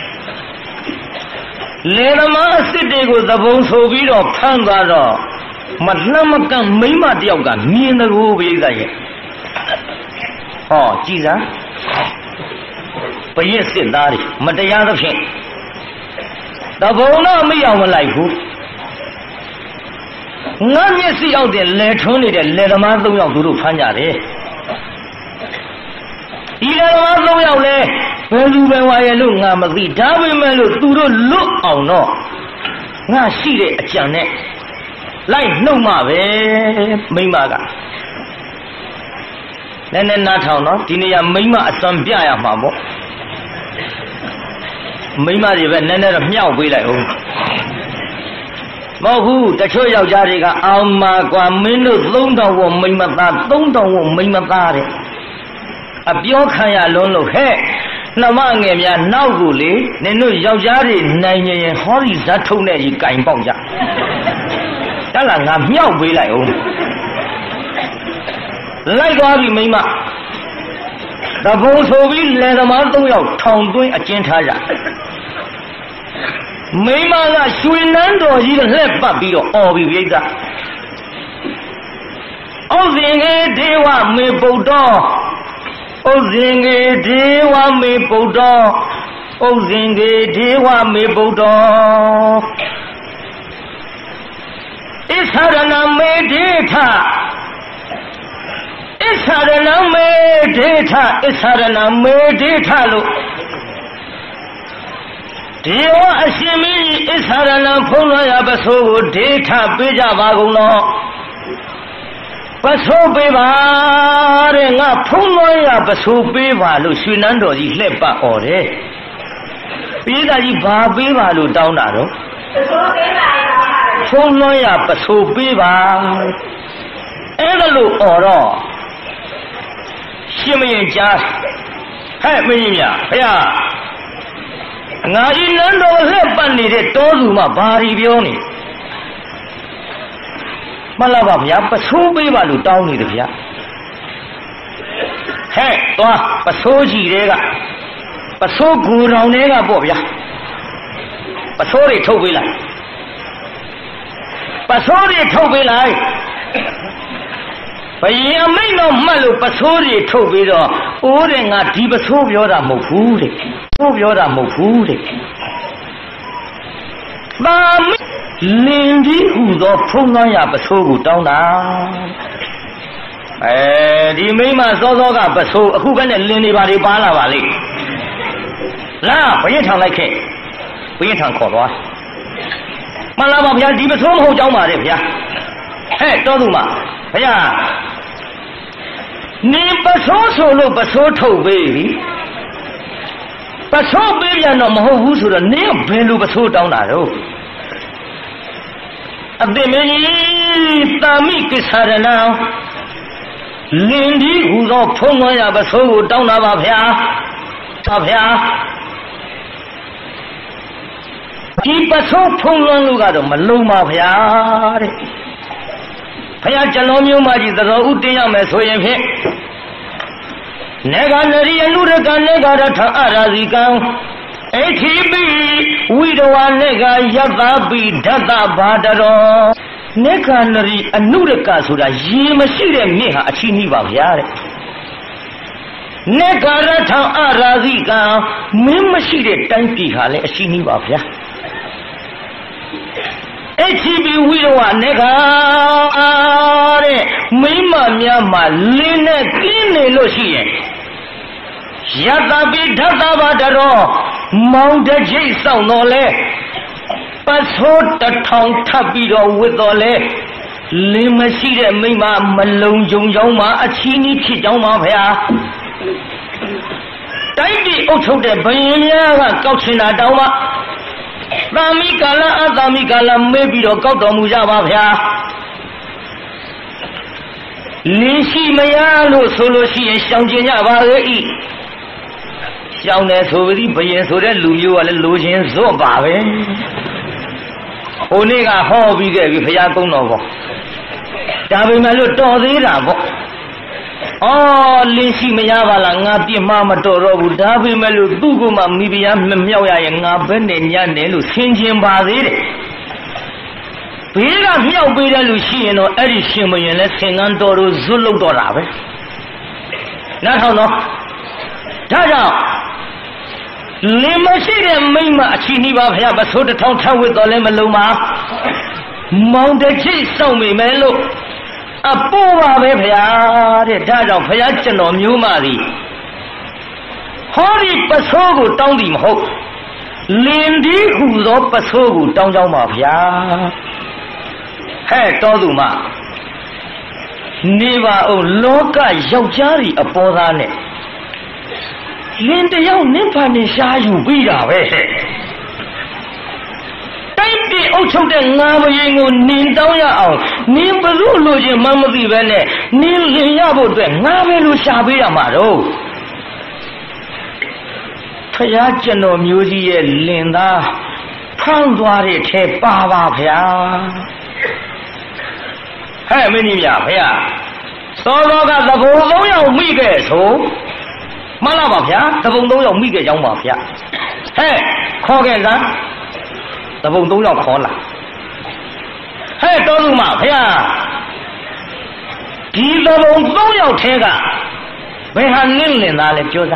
လေသမားအစ်စ်တွေကိုသဘုံဆိုပြီးတော့ဖမ်းသွားတော့မလှမ်းမကန့်မိမတယောက်ကမြင်တကူပဲကရဲ့ဟောကြည်စမ်းဘယစ်စစ်သားတွေမတရားသဖြင့်သဘုံတော့မရောက်မလိုက်ဘူးငါမျက်စိအောက်တဲ့လေထွန်းနေတဲ့လေသမား3ယောက်သူတို့ဖမ်းကြတယ်ဒီလေသမား3ယောက်လဲဘယ်သူပဲဝါရဲ့လို့ငါမသိဒါပေမဲ့လို့သူတို့လွတ်အောင်တော့ငါရှိတဲ့အကြံနဲ့လိုက်နှုတ်မှပဲမိမကနဲ့နားထောင်နော်ဒီနေရာမိမအစွမ်းပြရမှာပေါ့မိမတွေပဲနည်းနည်းတော့မြောက်ပေးလိုက်ဦးမဟုတ်ဘူးတချို့ယောက်ျားတွေကအောင်မှာကွာမင်းတို့3000ဝမိမသား3000ဝမိမသားတဲ့အပြောခံရလုံးလို့ဟဲ့နှမငယ်များနောက်ကိုလေနင်တို့ယောက်ျားတွေနိုင်ရင်ဟောဒီဇတ်ထုံးနဲ့ကြီးကင်ပေါက်ကြတလားငါမြောက်ပေးလိုက်ဦးလိုက်သွားပြီမိမတပုံဆိုပြီးလယ်သမား3ယောက်ထောင်သွင်းအကျဉ်းထားကြမိမကရွှေနန်းတော်ကြီးလှည့်ပတ်ပြီးတော့អော်ပြီးပြိဿဩဇင်ကေဒေဝမေဗုဒ္ဓဩဇင်ကေဒေဝမေဗုဒ္ဓဩဇင်ကေဒေဝမေဗုဒ္ဓဣသရဏမေဒေထဣသရဏမေဒေထဣသရဏမေဒေထလို့ဒီဝအရှင်မင်းကြီးဣသရဏဖုံးလွှမ်းရာပစိုးကိုဒေထပေးကြပါကုန်တော့ပစိုးပေးပါတဲ့ငါဖုံးလွှမ်းရာပစိုးပေးပါလို့ရွှေနန်းတော်ကြီးလှည့်ပတ်អော်တယ်ပြည်သားကြီးဘာပေးပါလို့တောင်းတာတော့ပစိုးပေးပါဖုံးလွှမ်းရာပစိုးပေးပါအဲ့ဒါလို့អော်တော့ရှင်မင်းကြားဟဲ့မင်းကြီးများဘုရားငါဤနန်းတော်လှည့်ပတ်နေတဲ့တောသူမှဘာတွေပြောနေမလားပါဗျာပစိုးပေးပါလို့တောင်းနေတယ်ဗျာဟဲ့သွားပစိုးကြီးတွေကပစိုးဂူတော်တွေကပေါ့ဗျာပစိုးတွေထုတ်ပေးလိုက်ပစိုးတွေထုတ်ပေးလိုက်ဘယင်အမိတ်တော့မှတ်လို့ပစိုးတွေထုတ်ပြီးတော့အိုးတဲ့ငါဒီပစိုးပြောတာမဟုတ်ဘူးတဲ့ပစိုးပြောတာမဟုတ်ဘူးတဲ့သာမိလင်ကြီးဟူသောဖုံးလွှမ်းရာပစိုးကိုတောင်းတာဒီမိမစောစောကပစိုးအခုကနဲ့လင်နေပါတွေပါလာပါလိမ့်လာဘယင်ထောင်လိုက်ခဲ့ဘယင်ထောင်ခေါ်သွားမှန်လားပါဗျာဒီပစိုးမဟုတ်ကြောင်းပါလေဗျာဟဲ့တော်သူမဘုရားနေပစိုးဆိုလို့ပစိုးထုတ်ပေးပြီပစိုးပေးပြန်တော့မဟုတ်ဘူးဆိုတော့နင်းဘယ်လိုပစိုးတောင်းတာတော့အသိမင်းကြီးတာမိကိစ္ဆရဏလင်ဒီဟူသောဖုံးလွှမ်းရာပစိုးကိုတောင်းတာပါဗျာပါဗျာဒီပစိုးဖုံးလွှမ်းလို့ကတော့မလုံးပါဗျာတဲ့ဘုရားကျွန်တော်မျိုးမကြီးသတော်ဥတင်ရမယ်ဆိုရင်ဖြင့်နေကနရိယနုရကနေကရထအရာဇီကံအဋ္ဌိပိဝိရဝနေကယတ္တပိဓတ္တဘာတရောနေကနရိအနုရကဆိုတာရေမရှိတဲ့မြစ်ဟာအချီးနှီးပါဗျာတဲ့နေကရထအရာဇီကံမင်းမရှိတဲ့တိုင်းပြည်ဟာလည်းအချီးနှီးပါဗျာအချီးပြီးဝိရဝနေကတဲ့မိမများမှာလင်းနဲ့ကင်းနေလို့ရှိရင်ယတ္တပိဓတ္တဘာတရောမောင်တကြိတ်ဆောင်တော်လဲပစိုး1000ထပ်ပြီးတော့ဝစ်တော်လဲလင်းမရှိတဲ့မိမမလုံကြုံကြောင်းမှာအချီးနှီးဖြစ်ကြောင်းပါဗျာတိုက်ပြည်အုပ်ချုပ်တဲ့ဘယင်များကကောက်ချင်တာတောင်းပါသာမိကာလအသာမိကာလမေးပြီးတော့ကောက်တော်မူကြပါဗျာလင်းရှိမရလို့ဆိုလို့ရှိရင်ရှောင်ကျင်ကြပါလေဤရှောင်တယ်ဆိုပြီးဘယင်ဆိုတဲ့လူမျိုးကလည်းလိုချင်ဇွတ်ပါပဲဟိုနေ့ကဟောပြီးခဲ့ပြီဘုရားကုန်းတော်ပေါ့ဒါပေမဲ့လို့တော်သေးတာပေါ့လင်းရှိမရပါလားငါပြစ်မှားမတော်တော့ဘူးဒါပေမဲ့လို့သူ့ကမှမိဖုရားမမြောက်ရရင်ငါဘယ်နဲ့ညံ့တယ်လို့ဆင်ခြင်ပါသေးတယ်ဘေးကမြောက်ပေးတဲ့လူရှိရင်တော့အဲ့ဒီရှင်မရင်လဲဆင်ကန်းတော်တို့ဇွတ်လုတ်တော့တာပဲနားထောင်တော့ဒါကြောင့်လင်းမရှိတဲ့မိမအချီးနှီးပါဘုရားပစိုး1000ထပ်ဝစ်တော်လဲမလုံးပါမောင်တချိတ်စောင့်မိမယ်လို့အပိုးပါပဲဘုရားတဲ့ဒါကြောင့်ဘုရားကျွန်တော်မျိုးမသည်ဟောဒီပစိုးကိုတောင်းသည်မဟုတ်လင်းဒီဟူသောပစိုးကိုတောင်းကြောင်းပါဗျာဟ嘿，多度嘛，你把老家要家里包啥呢？人家要你把你下有味道呗。但比欧洲的俺们人我领导呀哦，你不如路线慢慢这边呢，你领呀不对，俺们路下边呀嘛喽。他家见到苗子也领导。胖多的才爸陪啊，还没你呀陪啊，说个这不都要每个手，马拉巴陪啊，这不都要每个羊毛陪啊，嘿，考个啥？这不都要考了，嘿，到处嘛陪啊，第这不都要听个，为啥领哪里就是？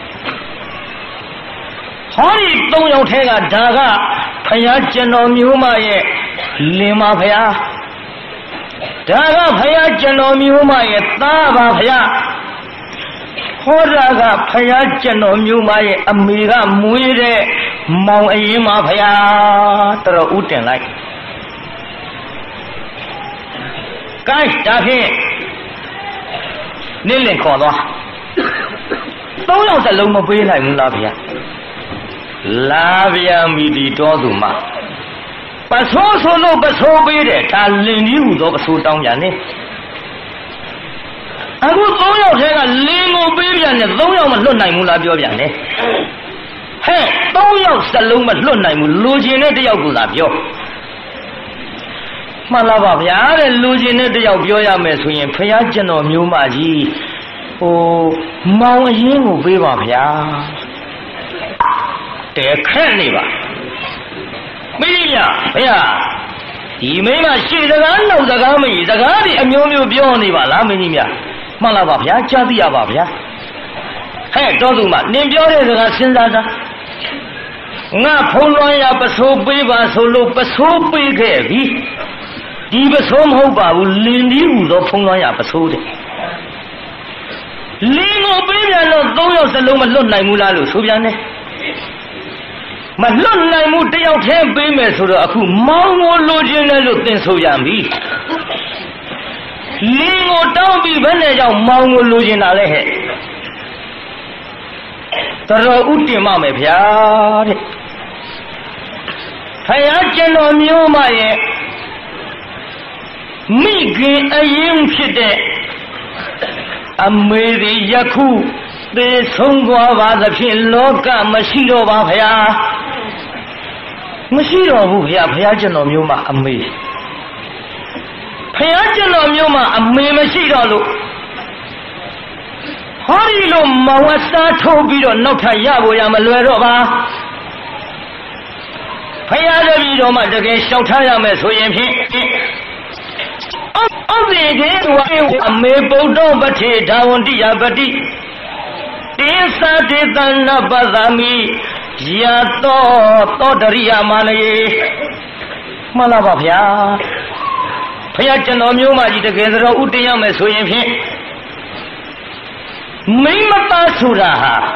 好的都要听个这个。陪呀见到牛马也领马陪呀，这个陪呀见到牛马也大把陪呀，或者个陪呀见到牛马也每个每的毛一马陪呀，到了5点来，该诈骗，你领考多，都要在龙门背来拉陪呀。拉边米的多度嘛，把错路不错背的，他领有多个手当然的。啊，我总要这个领我背边的，总要么论内幕拉表边的。嘿，都要实路么论内幕，路线的都要顾拉表。嘛拉巴边的路线的都要表呀，没出现，培养见到牛马鸡，哦，毛银我背巴边。得看你吧，没人呀，哎呀，你们嘛写这个弄这个没这个的，苗表你吧，那没人呀，马拉巴片，家里呀巴片，嘿，找住嘛，你表的这个身上上，俺碰乱呀不收背吧，收路不收背开比，你不收好吧，我领的五道碰乱呀不收的。领我背边了，都要是路嘛论内幕拉路，收边的。嘛，论内幕都要听北面说的，aku mau我路线来路等收样比，领我当比本来叫mau我路线哪来嘿，他说5点嘛没票的，他要见到牛嘛也，没跟应聘的，没的也苦。对，从过把这片老干么西罗吧陪呀，么西罗不陪呀，陪呀见到牛嘛没，陪呀见到牛嘛没么西罗路，好的路毛啊沙头比着脑看也不呀么乱着吧，陪呀这比着嘛这个小太阳么出眼片。这个我没保障不提，他问题也不提。第三的咱那把咱们也到这里呀嘛嘞，嘛那把票，票见到牛嘛就这个时候5点样没收银片，没么大数了哈，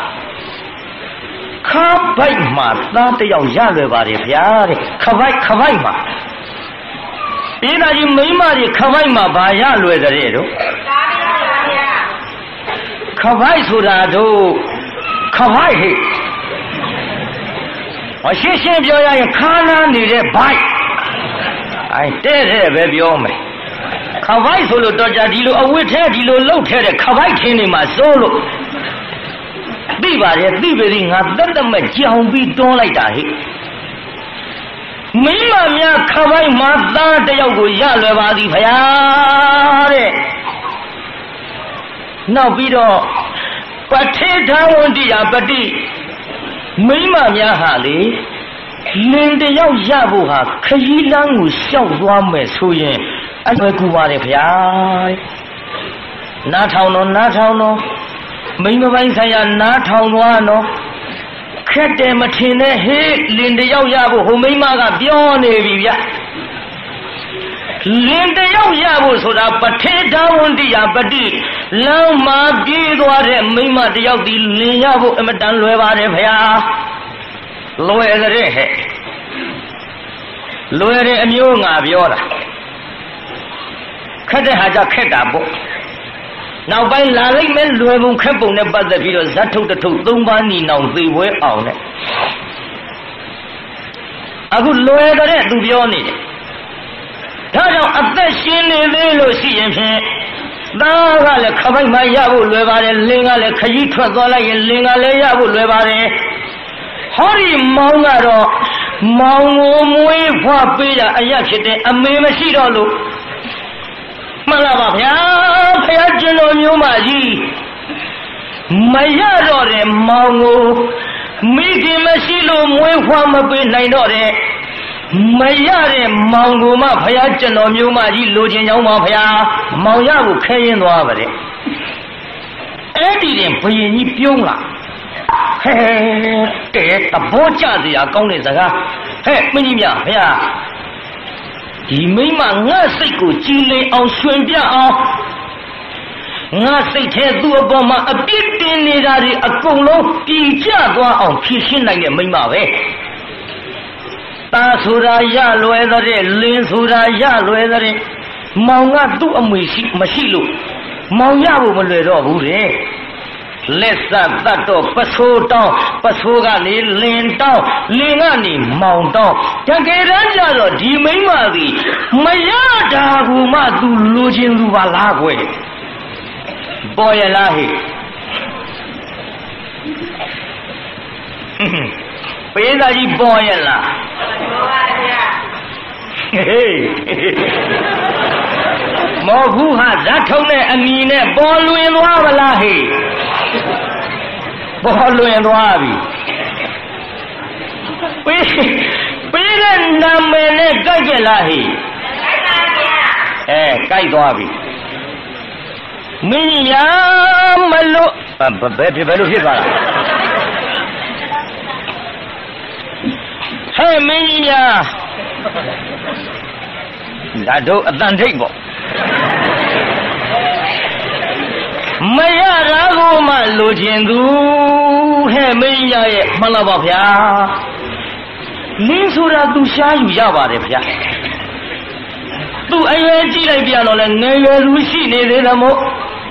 可白嘛那得要下来把的票的，可白嘛。别那就没嘛的，可白嘛把下来的这种，可白出来都可白嘿。我先表演看那你的白，哎，这别表没。可白出了大家地路，围台地路老台的可白天的嘛收了，对吧？这对不对？俺等等么江北东来打嘿。没嘛面可白嘛咱得要过下来把的拍呀的，那比着把台场问题呀不的，没嘛面哈的，人的要下不哈，可以让我小多没出现，俺会古巴的拍呀，哪朝呢，没嘛晚上呀哪朝呢？看得么听得嘿，人的要下不后没嘛个表那边呀，人的要下不说他不太常问题呀不的，老马比多的没嘛的要的人下不么当乱把的拍呀，乱的人嘿，乱的没有俺表了， ခက်တဲ့ဟာကြခက်တာပေါ့နောက်ပိုင်းလာလိုက်မဲ့လွယ်ပုံခက်ပုံနဲ့ပတ်သက်ပြီးတော့ဇတ်ထုတ်တထုတ်၃ပါးညီနောင်သေပွဲအောင်နဲ့အခုလွယ်တဲ့သူပြောနေတယ်ဒါကြောင့်အသက်ရှင်နေသေးလို့ရှိရင်ဖြင့်သားကလည်းခပိုက်မှရဖို့လွယ်ပါတယ်လင်းကလည်းခကြီးထွက်သွားလိုက်ရင်လင်းကလည်းရဖို့လွယ်ပါတယ်ဟောဒီမောင်ကတော့မောင်ကိုမွေးဖွားပေးတာအရက်ဖြစ်တဲ့အမေမရှိတော့လို့မှန်လားပါဗျာဖယားကျွန်တော်မျိုးမကြီးမရတော့တဲ့မောင်ကိုမိခင်မရှိလို့မွေးဖွားမပေးနိုင်တော့တဲ့မရတဲ့မောင်ကိုမှဖယားကျွန်တော်မျိုးမကြီးလိုချင်ကြောင်းပါဖယားမောင်ရကိုခဲရင်သွားပါတဲ့အဲ့ဒီတင်ဘုရင်ကြီးပြုံးလာဟဲတဲ့တဘောကြစရာကောင်းတဲ့စကားဟဲ့မင်းကြီးများဖယားဒီမိမငါစိတ်ကိုကြည်လင်အောင်ရွှင်ပြအောင်ငါစိတ်ထဲသူ့အပေါ်မှာအပြစ်တင်နေတာတွေအကုန်လုံးပြည်ကျသွားအောင်ဖြည့်ရှင်းနိုင်တဲ့မိမပဲตาဆိုတာရလွယ်တဲ့လင်းဆိုတာရလွယ်တဲ့မောင်ကသူ့အမွေရှိမရှိလို့မောင်ရဖို့မလွယ်တော့ဘူးတဲ့လက်ဆက်တတ်တော့ပဆိုးတောင်းပဆိုးကနေလင်းတောင်းလင်းကနေမောင်တောင်းတကယ်တမ်းကျတော့ဒီမိန်းမသည်မရတာကူမှသူလိုချင်သူပါလားကွယ်ပေါ်ရလားဟဲ့ပေးသားကြီးပေါ်ရလားပေါ်ပါဗျာဟေးမောဘူးဟာဇတ်ထုံးတဲ့အမီနဲ့ပေါ်လွင်သွားပါလားဟဲ့ပေါ်လွင်သွားပြီပေးတဲ့နာမည်နဲ့ကြိုက်ကြလားဟဲ့ကြိုက်ပါဗျာကြိုက်သွားပြီမင်းရမလို့ဘယ်လိုဖြစ်သွားလားဟဲ့မင်းကြီးများဒါတို့အတန်ထိတ်ပေါ့မရတာကိုမှလိုချင်သူဟဲ့မင်းကြီးရဲ့မှန်လားပါဗျာလင်းဆိုတာသူရှားယူရပါတယ်ဗျာသူအရွယ်ကြည့်လိုက်ပြန်တော့လဲငယ်ရွယ်သူရှိနေသေးတယ်မို့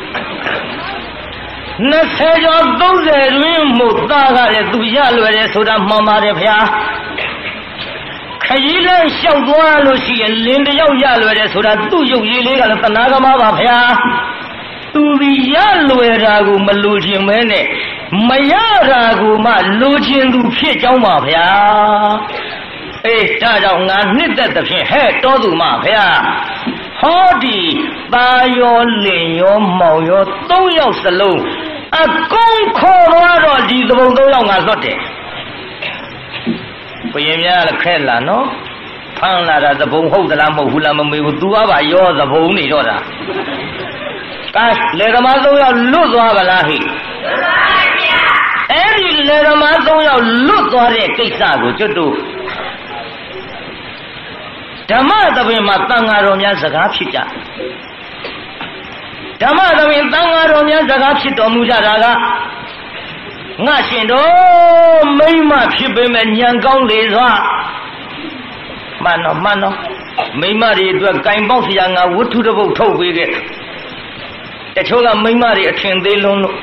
20ကျော်30တွင်မို့သားကလည်းသူရလွယ်တယ်ဆိုတာမှန်ပါတယ်ဗျာခကြီးလည်းလျှောက်သွားလို့ရှိရင်လင်းတယောက်ရလွယ်တယ်ဆိုတာသူ့ရုပ်ရည်လေးကလည်းသနာကမပါဗျာသူဒီရလွယ်တာကိုမလိုချင်မဲနဲ့မရတာကိုမှလိုချင်သူဖြစ်ကြောင်းပါဗျာအေးဒါကြောင့်ငါနှစ်သက်သဖြင့်ဟဲ့တော်သူမဗျာဟောဒီသားရောလင်ရောမောင်ရော3ယောက်စလုံးအကုန်ခေါ်တော့ဒီသဘုံ3ယောက်ငါလွတ်တယ်ဘုရင်များလည်းခဲလာနော်ဖမ်းလာတာသဘုံဟုတ်သလားမဟုတ်ဘူးလားမမေးဘူးသူကပါရောသဘုံနေတော့တာကဲလေသမား3ယောက်လွတ်သွားပါလားဟိလွတ်ပါဗျာအဲ့ဒီလေသမား3ယောက်လွတ်သွားတဲ့ကိစ္စကိုကျွတ်တို့ဓမ္မသဘင်မှာတန်ဃာတော်များစကားဖြစ်ကြဓမ္မသဘင်တန်ဃာတော်များစကားဖြစ်တော်မူကြတာကငါရှင်တော်မိမဖြစ်ပေမဲ့ညံကောင်းလေစွာမှန်တော့မိမတွေအတွက်ကင်ပေါက်စရာငါဝတ္ထုတစ်ပုဒ်ထုတ်ပေးခဲ့တချို့ကမိမတွေအထင်သေးလုံးလို့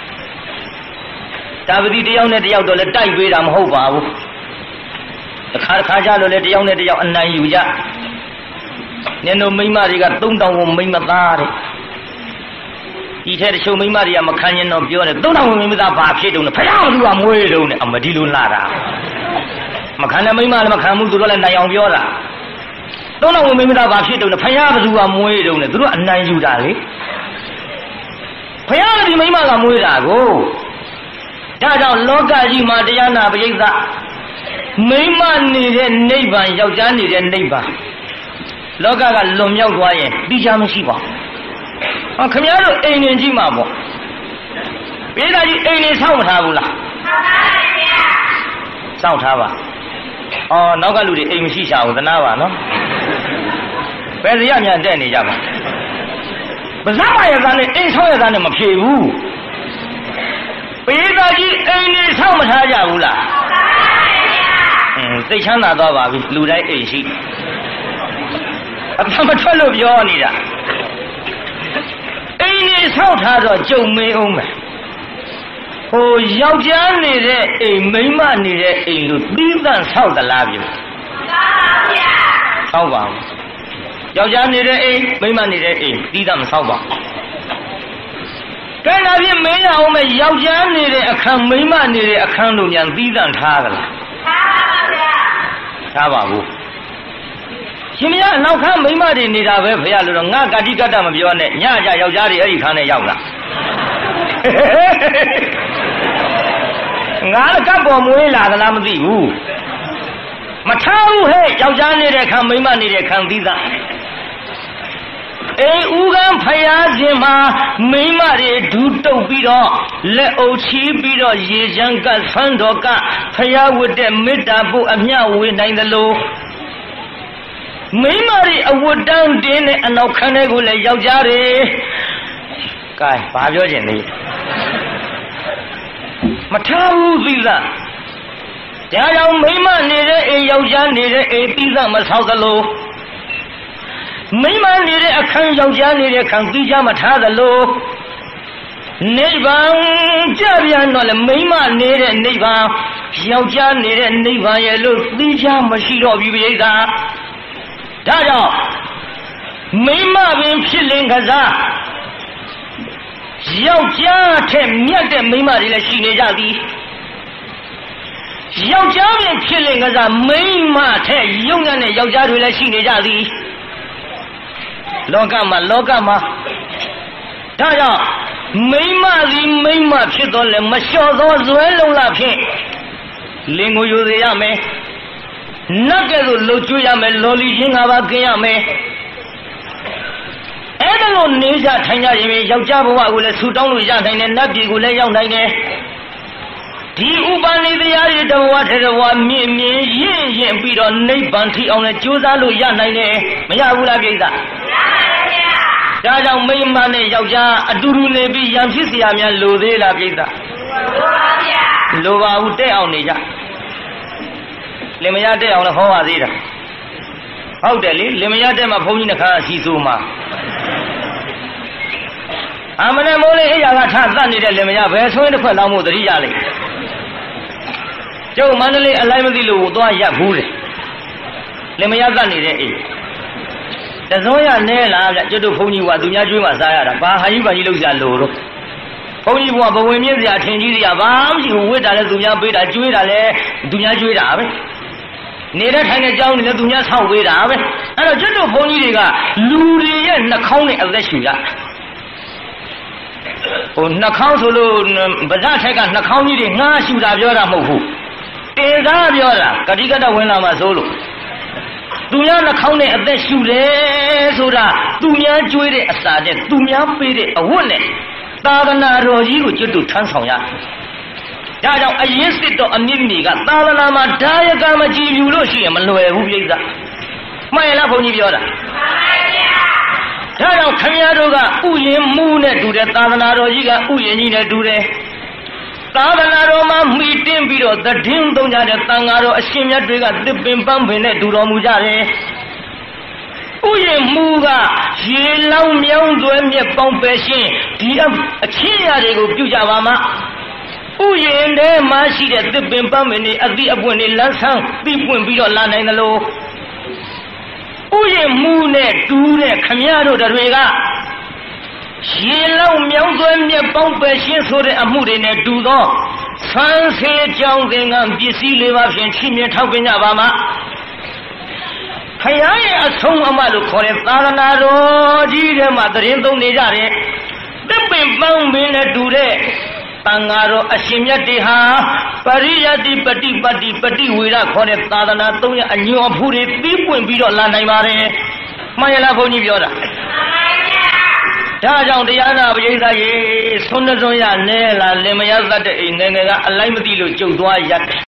တာဝတိတယောက်နဲ့တယောက်တော့လည်းတိုက်ပေးတာမဟုတ်ပါဘူးတစ်ခါကြလို့လည်းတယောက်နဲ့တယောက်အနိုင်ယူကြနင်တို့မိမတွေက3000ကိုမိမသားတဲ့ဒီထဲတချို့မိမတွေကမခံရင်တော့ပြောတယ်3000ကိုမိမသားဘာဖြစ်တုံးလဲဖယားကသူကမွေးတုံးနဲ့အမဒီလိုလာတာမခံတဲ့မိမလည်းမခံဘူးသူတို့လည်းနိုင်အောင်ပြောတာ3000ကိုမိမသားဘာဖြစ်တုံးလဲဖယားကသူကမွေးတုံးနဲ့သူတို့အနိုင်ယူတာလေဖယားကဒီမိမကမွေးတာကိုဒါကြောင့်လောကကြီးမှာတရားနာပရိသတ်မိမနေတဲ့နိဗ္ဗာန်ယောက်ျားနေတဲ့နိဗ္ဗာန်လောကကလွန်မြောက်သွားရင်ပြီးချမရှိပါဘူးခင်ဗျားတို့အိမ်နေကြည့်မှာပေါ့ပိဿာကြီးအိမ်နေဆောက်မထားဘူးလားဆောက်ထားပါနောက်ကလူတွေအိမ်မရှိရှာဘူးသနာပါနော်ဘယ်စရမြန်တက်နေကြပါပါဇာမရသားနဲ့အိမ်ဆောက်ရသားနဲ့မဖြေဘူးပိဿာကြီးအိမ်နေဆောက်မထားကြဘူးလားစိတ်ချမ်းသာသွားပါပြီလူတိုင်းအိမ်ရှိအမှန်မထွက်လို့ပြောနေတာနေဆောက်ထားတော့ကြုံမေးအောင်မယ်ဟိုယောက်ျားနေတဲ့အိမ်မိန်းမနေတဲ့အိမ်လို့သီးသန့်ဆောက်သလားပြုဆောက်ပါဘူးယောက်ျားနေတဲ့အိမ်မိန်းမနေတဲ့အိမ်သီးသန့်မဆောက်ပါကဲဒါဖြင့်မင်းရအောင်မယ်ယောက်ျားနေတဲ့အခန်းမိန်းမနေတဲ့အခန်းလို့မြန်သီးသန့်ထားသလားထားပါဘူးရှင်မရအနောက်ခန်းမိန်းမတွေနေတာပဲဖေရလို့တော့ငါကတိကတ္တမပြောနဲ့ညကြယောက်ျားတွေအဲ့ဒီခန်းနဲ့ရောက်လာငါကပ်ပေါ်မွေးလာသလားမသိဘူးမထားဘူးဟဲ့ယောက်ျားနေတဲ့ခန်းမိန်းမနေတဲ့ခန်းသီးသန့်အေးဦးကံဖယားခြင်းမှာမိန်းမတွေဒူးတုပ်ပြီးတော့လက်အုပ်ချီးပြီးတော့ရေချမ်းကဆွမ်းတော်ကဖယားဝတ်တဲ့မေတ္တာပို့အမျှဝေနိုင်သလိုမိန်းမတွေအဝတ်တန်းတင်းတဲ့အနောက်ခန်းတွေကိုလည်းယောက်ျားတွေကဲဘာပြောချင်လဲမထားဘူးသီးသန့်ဒါကြောင့်မိန်းမနေတဲ့အိမ်ယောက်ျားနေတဲ့အိမ်သီးသန့်မဆောက်သလိုမိန်းမနေတဲ့အခန်းယောက်ျားနေတဲ့အခန်းသီးခြားမထားသလိုနိဗ္ဗာန်ကြပြန်တော့လေမိန်းမနေတဲ့နိဗ္ဗာန်ယောက်ျားနေတဲ့နိဗ္ဗာန်ရဲ့လို့သီးခြားမရှိတော့ဘူးပြိဿဒါကြောင့်မိန်းမပင်ဖြစ်လင်ကစားယောက်ျားထက်မြတ်တဲ့မိန်းမတွေလည်းရှိနေကြသည်ယောက်ျားပင်ဖြစ်လင်ကစားမိန်းမထက်ယုံညံ့တဲ့ယောက်ျားတွေလည်းရှိနေကြသည်လောကမှာဒါကြောင့်မိန်းမသည်မိန်းမဖြစ်တော့လည်းမလျှော့သောဇွဲလုံးလားဖြင့်လင်ကိုယူစေရမယ်နတ်ကဲ့သို့လှုပ်ကျွေးရမယ်လော်လီချင်း၅ပါးกินရမယ်အဲ့ဒါလို့နေကြထိုင်ကြရင်ယောက်ျားဘဝကိုလည်းဆူတောင်းလို့ရနိုင်တယ်နတ်ပြည်ကိုလည်းရောက်နိုင်တယ်ဒီဥပနိတရားတွေတဘဝထဲတဘဝမြင့်မြင့်ရင့်ရင့်ပြီးတော့နိဗ္ဗာန်ထိအောင်လည်းကြိုးစားလို့ရနိုင်တယ်မရဘူးလားပြိဿမရပါဘူးဗျာဒါကြောင့်မိန်းမနဲ့ယောက်ျားအတူတူနေပြီးရံဖြစ်เสียများလိုသေးလားပြိဿလိုပါဗျာလိုပါဘူးတဲ့အောင်နေကြလင်မယားတဲ့အောင်လည်းဟောပါသေးတာဟုတ်တယ်လေလင်မယားတဲ့မှာဘုန်းကြီးနှခါအစီဆိုမှာအမနဲ့မိုးလေးအိယာကထသတ်နေတဲ့လင်မယားဘယ်ဆိုရင်တစ်ခွက်လောင်းမှုသတိရလိမ့်ကျုပ်မန္တလေးအလိုက်မသိလို့သွားရက်ဘူးလေလင်မယားသတ်နေတဲ့အိတစုံရနဲလားဗျကျွတ်တို့ဘုန်းကြီးကသူများကျွေးမှစားရတာဘာဟာကြီးဘာကြီးလောက်ကြလို့တော့ဘုန်းကြီးကဘဝင်မြင့်စရာထင်ကြီးတွေကဘာမှမရှိဘူးဝိတ္တာလည်းသူများပေးတာကျွေးတာလည်းသူများကျွေးတာပဲနေတဲ့ထိုင်တဲ့ကြောင်းတွေလည်းသူများဆောက်ပေးတာပဲအဲ့တော့ကျွတ်တို့ဘုန်းကြီးတွေကလူတွေရဲ့နှာခေါင်းနဲ့အသက်ရှူရဟိုနှာခေါင်းဆိုလို့ဗဇထက်ကနှာခေါင်းကြီးတွေငှားရှူတာပြောတာမဟုတ်ဘူးတင်စားပြောတာကတိကတဝင်လာမှဆိုလို့သူများနှာခေါင်းနဲ့အသက်ရှူတယ်ဆိုတာသူများကျွေးတဲ့အစာနဲ့သူများပေးတဲ့အဝတ်နဲ့သာသနာတော်ကြီးကိုကျွတ်တို့ထမ်းဆောင်ရဒါကြောင့်အရင်စစ်တော်အမြင့်ကြီးကသာသနာမှာဒါယကမကြည်ပြူလို့ရှိရင်မလွယ်ဘူးပြိဿမှန်ရလားဘုန်းကြီးပြောတာမှန်ပါဗျာဒါကြောင့်ခင်ဗျားတို့ကဥယျင်မူနဲ့တူတယ်သာသနာတော်ကြီးကဥယျင်ကြီးနဲ့တူတယ်သာသနာတော်မှာမိတင်းပြီးတော့သဒင်းသုံးကြတဲ့သံဃာတော်အရှင်မြတ်တွေကသစ်ပင်ပန်းပင်နဲ့တူတော်မူကြတယ်ဥယျင်မူကရေလောင်းမြောင်းသွဲမြက်ပေါင်းပဲရှင်းဒီအချင်းရာတွေကိုပြုကြပါမှာဥယျင်ထဲမှာရှိတဲ့သစ်ပင်ပန်းပင်တွေအသီးအပွင့်တွေလန်းဆန်းပြီးပွင့်ပြီးတော့လာနိုင်သလိုဥယျင်မူနဲ့တူတဲ့ခမည်းတော်တွေကရေလောင်းမြောင်းသွဲမြက်ပေါင်းပဲရှင်းဆိုတဲ့အမှုတွေနဲ့တူသောဆန်းဆေးကြောင်းသင်္ကန်းပစ္စည်းလေးပါးဖြင့်ချီးမြှင့်ထောက်ပံ့ကြပါမှာခရားရဲ့အဆုံးအမလို့ခေါ်တဲ့သာသနာတော်ကြီးထဲမှာတရင်သုံးနေကြတယ်သစ်ပင်ပန်းပင်နဲ့တူတဲ့သံဃာတော်အရှင်မြတ်တွေဟာပရိယတိပฏิပတ်တိပฏิဝေဒခေါ်တဲ့သာသနာသုံးရအညွန်အဖူတွေပြီးပွင့်ပြီးတော့လာနိုင်ပါတယ်မှန်ရလားဘုန်းကြီးပြောတာဒါကြောင့်တရားနာပရိသတ်ရေဆွန်းစွန်းရနဲလာလင်မယားသတ်တဲ့အိမ်ငယ်ငယ်ကအလိုက်မသိလို့ကြုတ်သွားရက်